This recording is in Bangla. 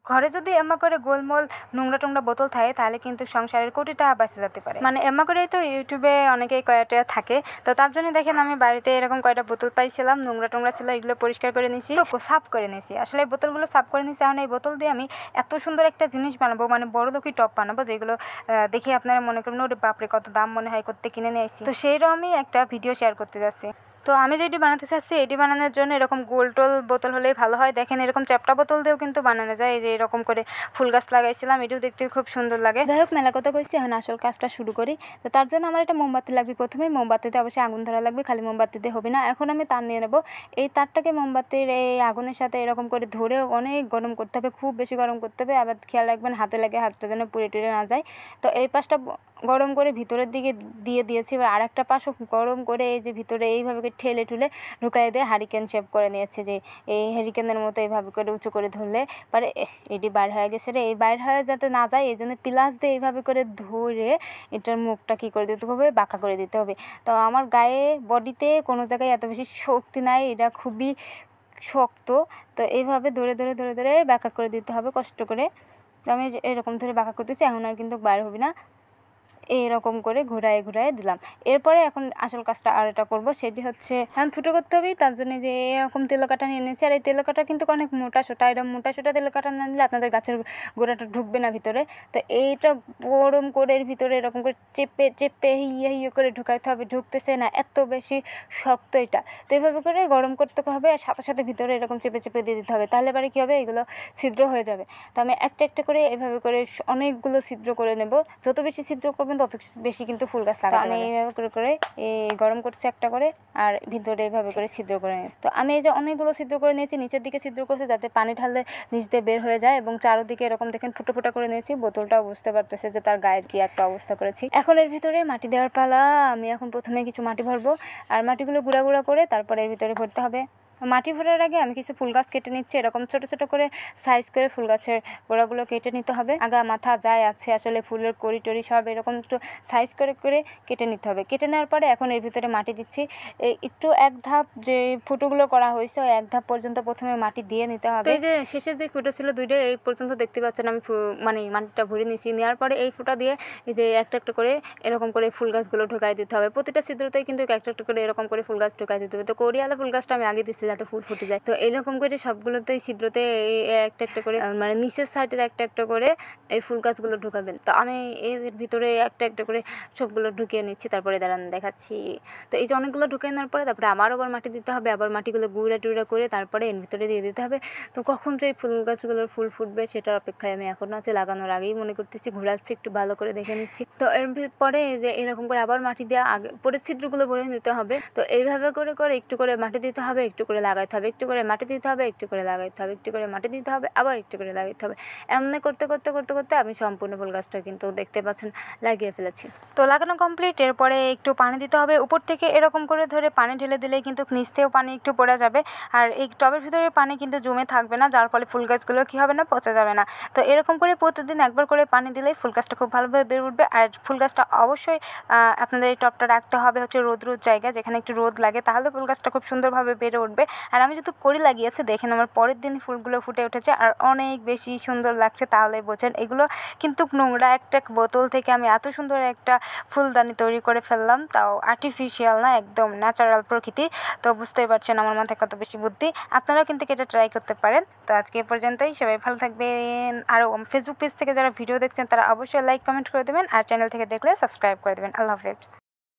ঘরে যদি এমা করে গোলমোল নোংরা টোংরা বোতল থাকে তাহলে কিন্তু সংসারের কোটি টাকা বাঁচে যেতে পারে। মানে এমা করেই তো ইউটিউবে অনেকেই কয়টা থাকে, তো তার জন্য দেখেন আমি বাড়িতে এরকম কয়টা বোতল পাইছিলাম, নোংরা টোংরা ছিল, এগুলো পরিষ্কার করে নিয়েছি, তো সাফ করে নিয়েছি। আসলে এই বোতলগুলো সাফ করে নিয়েছি। এখন এই বোতল দিয়ে আমি এত সুন্দর একটা জিনিস বানাবো, মানে বড় লোকই টপ বানাবো, যেগুলো দেখে আপনারা মনে করবেন ওরে বাপরে কত দাম মনে হয়, করতে কিনে নিয়ে আসছি। তো সেইরকমই একটা ভিডিও শেয়ার করতে যাচ্ছি। তো আমি যেটি বানাতে চাচ্ছি এটি বানানোর জন্য এরকম গোল টোল বোতল হলেই ভালো হয়। দেখেন এরকম চ্যাপটা বোতল দিয়েও কিন্তু বানানো যায়। এই যে এরকম করে ফুল গাছ লাগাইছিলাম, এটিও দেখতে খুব সুন্দর লাগে। যাই হোক, মেলা কথা কইছি, এখন আসল কাজটা শুরু করি। তো তার জন্য আমার একটা মোমবাতি লাগবে। প্রথমে মোমবাতিতে অবশ্যই আগুন ধরা লাগবে, খালি মোমবাতিতে হবে না। এখন আমি তার নিয়ে নেবো। এই তারটাকে মোমবাতির এই আগুনের সাথে এরকম করে ধরে অনেক গরম করতে হবে, খুব বেশি গরম করতে হবে। আবার খেয়াল রাখবেন হাতে লাগে হাতটা যেন পুড়ে টুড়ে না যায়। তো এই পাশটা গরম করে ভিতরের দিকে দিয়ে দিয়েছি। এবার আরেকটা পাশও গরম করে এই যে ভিতরে এইভাবে ঠেলে ঠুলে ঢুকাই দিয়ে হারিকেন শেপ করে নিয়েছে, যে এই হারিকেনের মতো এইভাবে করে উঁচু করে ধরলে পরে এটি বাইর হয়ে গেছে রে। এই বাইর হয়ে যাতে না যায় এই জন্য পিলাস দিয়ে এইভাবে করে ধরে এটার মুখটা কী করে দিতে হবে, বাঁকা করে দিতে হবে। তো আমার গায়ে বডিতে কোনো জায়গায় এত বেশি শক্তি নাই, এটা খুবই শক্ত। তো এইভাবে ধরে ধরে ধরে ধরে বাঁকা করে দিতে হবে কষ্ট করে। তো আমি এরকম ধরে বাঁকা করতেছি, এখন আর কিন্তু বাইর হবে না। এইরকম করে ঘুরায় ঘুরায় দিলাম। এরপরে এখন আসল কাজটা আর এটা করবো, সেটি হচ্ছে এখন ফুটো করতে হবে। তার জন্য যে এরকম তেলো কাটা নিয়ে নিয়েছি। আর এই তেলো কাটা কিন্তু অনেক মোটা সোটা, এরকম মোটা সোটা তেলো কাটা না নিলে আপনাদের গাছের গোড়াটা ঢুকবে না ভিতরে। তো এইটা গরম করে এর ভিতরে এরকম করে চেপে চেপে হিয়ে হিয়ে করে ঢুকাইতে হবে। ঢুকতেছে না, এত বেশি শক্ত এটা। তো এইভাবে করে গরম করতে হবে, আর সাথে সাথে ভিতরে এরকম চেপে চেপে দিয়ে দিতে হবে। তাহলে এবারে কী হবে, এগুলো ছিদ্র হয়ে যাবে। তো আমি একটা একটা করে এভাবে করে অনেকগুলো ছিদ্র করে নেব। যত বেশি ছিদ্র করবেন তত বেশি কিন্তু ফুল গাছ লাগাতে পারবেন। আমি এইভাবে করে করে এই গরম করছি একটা করে, আর ভিতরে এইভাবে করে ছিদ্র করে নিই। তো আমি এই যে অনেকগুলো ছিদ্র করে নিয়েছি, নিচের দিকে ছিদ্র করছি যাতে পানি ঢাললে নিচ দিয়ে বের হয়ে যায়, এবং চারোদিকে এরকম দেখেন ফুটো ফুটো করে নিয়েছি। বোতলটাও বুঝতে পারতেছে যে তার গায়ের কি একটা অবস্থা করেছি। এখন এর ভিতরে মাটি দেওয়ার পালা। আমি এখন প্রথমে কিছু মাটি ভরবো, আর মাটিগুলো গুঁড়া গুঁড়া করে তারপরে এর ভিতরে ভরতে হবে। মাটি ভরার আগে আমি কিছু ফুল গাছ কেটে নিচ্ছি, এরকম ছোট ছোট করে সাইজ করে ফুল গাছের গোড়াগুলো কেটে নিতে হবে। আগা মাথা যাই আছে আসলে ফুলের কড়ি টড়ি সব এরকম একটু সাইজ করে করে কেটে নিতে হবে। কেটে নেওয়ার পরে এখন এর ভিতরে মাটি দিচ্ছি। একটু এক ধাপ যে ফুটোগুলো করা হয়েছে ওই এক ধাপ পর্যন্ত প্রথমে মাটি দিয়ে নিতে হবে। এই যে শেষের যে ফুটো ছিল দুইটা, এই পর্যন্ত দেখতে পাচ্ছেন আমি মানে মাটিটা ভরে নিয়েছি। নেওয়ার পরে এই ফুটা দিয়ে এই যে একটা একটা করে এরকম করে ফুল গাছগুলো ঢোকাই দিতে হবে। প্রতিটা ছিদ্রতেই কিন্তু একটা একটা করে এরকম করে ফুল গাছ ঢোকাই দিতে হবে। তো কড়িয়ালা ফুল গাছটা আমি আগে দিচ্ছি যাতে ফুল ফুটে যায়। তো এইরকম করে সবগুলোতেই ছিদ্রতে একটা একটা করে মানে নিচের সাইডের একটা একটা করে এই ফুল গাছগুলো ঢুকাবেন। তো আমি এর ভিতরে একটা একটা করে সবগুলো ঢুকিয়ে নিচ্ছি, তারপরে দাঁড়ান দেখাচ্ছি। তো এই যে অনেকগুলো ঢুকিয়ে নেওয়ার পরে তারপরে আবার মাটি দিতে হবে, আবার মাটিগুলো গুঁড়া টুড়া করে তারপরে এর ভিতরে দিয়ে দিতে হবে। তো কখন যে ফুল গাছগুলোর ফুল ফুটবে সেটার অপেক্ষায় আমি এখন আছে, লাগানোর আগেই মনে করতেছি, ঘোরাচ্ছি একটু ভালো করে দেখে নিচ্ছি। তো এর পরে যে এরকম করে আবার মাটি দেওয়া আগে পরে ছিদ্রগুলো ভরে নিতে হবে। তো এইভাবে করে করে একটু করে মাটি দিতে হবে, একটু করে লাগাইতে হবে, একটু করে মাটি দিতে হবে, একটু করে লাগাইতে হবে, একটু করে মাটি দিতে হবে, আবার একটু করে লাগাইতে হবে। এমনি করতে করতে করতে করতে আমি সম্পূর্ণ ফুল গাছটা কিন্তু দেখতে পাচ্ছেন লাগিয়ে ফেলেছি। তো লাগানো কমপ্লিট। এরপরে একটু পানি দিতে হবে উপর থেকে, এরকম করে ধরে পানি ঢেলে দিলেই কিন্তু নিচ থেকেও পানি একটু পড়ে যাবে। আর এই টবের ভিতরে পানি কিন্তু জমে থাকবে না, যার ফলে ফুল গাছগুলো কী হবে না, পচে যাবে না। তো এরকম করে প্রতিদিন একবার করে পানি দিলেই ফুল গাছটা খুব ভালোভাবে বেড়ে উঠবে। আর ফুল গাছটা অবশ্যই আপনাদের এই টবটা রাখতে হবে হচ্ছে রোদ জায়গা, যেখানে একটু রোদ লাগে, তাহলে ফুল গাছটা খুব সুন্দরভাবে বেড়ে উঠবে। আর আমি যেহেতু কড়ি লাগিয়েছি দেখেন আমার পরের দিন ফুলগুলো ফুটে উঠেছে আর অনেক বেশি সুন্দর লাগছে। তাহলে বোঝেন এগুলো কিন্তু নোংরা একটা বোতল থেকে আমি এত সুন্দর একটা ফুলদানি তৈরি করে ফেললাম, তাও আর্টিফিশিয়াল না, একদম ন্যাচারাল প্রকৃতির। তো বুঝতেই পারছেন আমার মাথায় কত বেশি বুদ্ধি। আপনারাও কিন্তু এটা ট্রাই করতে পারেন। তো আজকে এ পর্যন্তই, সবাই ভালো থাকবেন। আর ফেসবুক পেজ থেকে যারা ভিডিও দেখছেন তারা অবশ্যই লাইক কমেন্ট করে দেবেন, আর চ্যানেল থেকে দেখলে সাবস্ক্রাইব করে দেবেন। আল্লাহ হাফেজ।